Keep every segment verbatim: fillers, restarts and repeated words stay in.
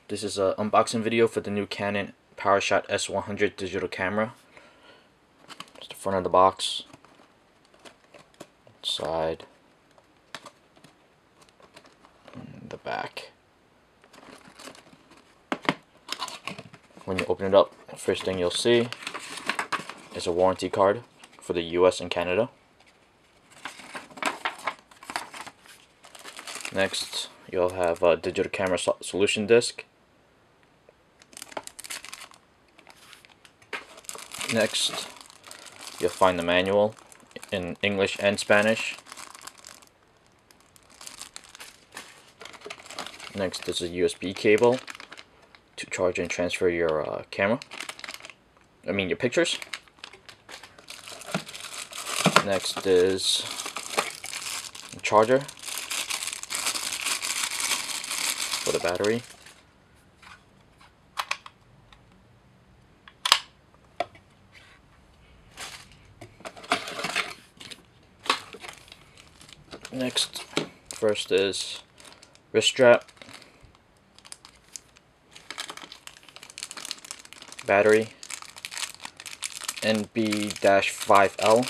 This is an unboxing video for the new Canon PowerShot S one hundred digital camera. It's the front of the box, side, and the back. When you open it up, the first thing you'll see is a warranty card for the U S and Canada. Next, you'll have a digital camera solution disc. Next, you'll find the manual in English and Spanish. Next is a U S B cable to charge and transfer your uh, camera. I mean your pictures. Next is a charger for the battery. Next, first is wrist strap, battery, N B five L,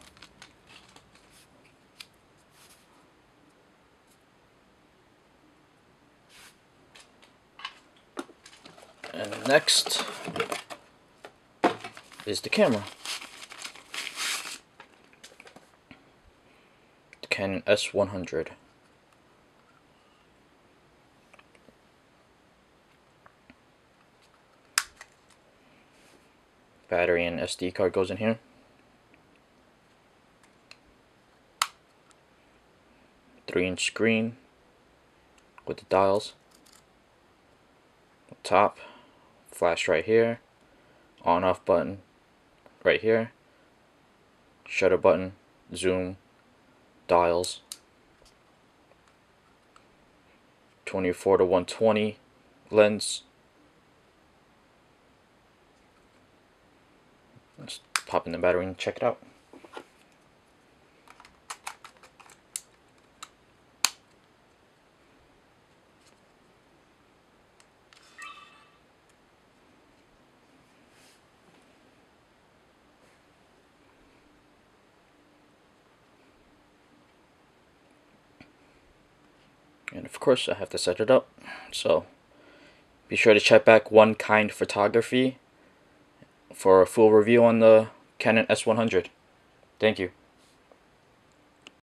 and next is the camera. Canon S one hundred. Battery and S D card goes in here. three inch screen with the dials. Top, flash right here, on off button right here, shutter button, zoom, dials, twenty-four to one twenty lens. Let's pop in the battery and check it out. And of course I have to set it up, so be sure to check back One Kind Photography for a full review on the Canon S one hundred. Thank you.